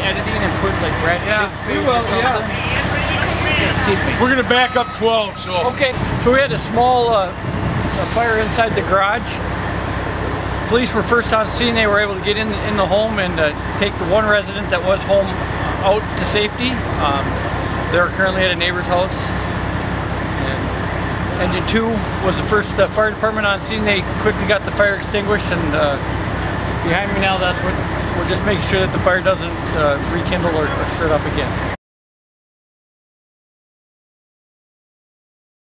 editing and put like Brad Pitt's face or something? Excuse me. We're gonna back up 12, so. Okay, so we had a small fire inside the garage. Police were first on scene. They were able to get in the home and take the one resident that was home out to safety. They're currently at a neighbor's house. And Engine 2 was the first fire department on scene. They quickly got the fire extinguished, and behind me now, that's what we're just making sure that the fire doesn't rekindle or start up again.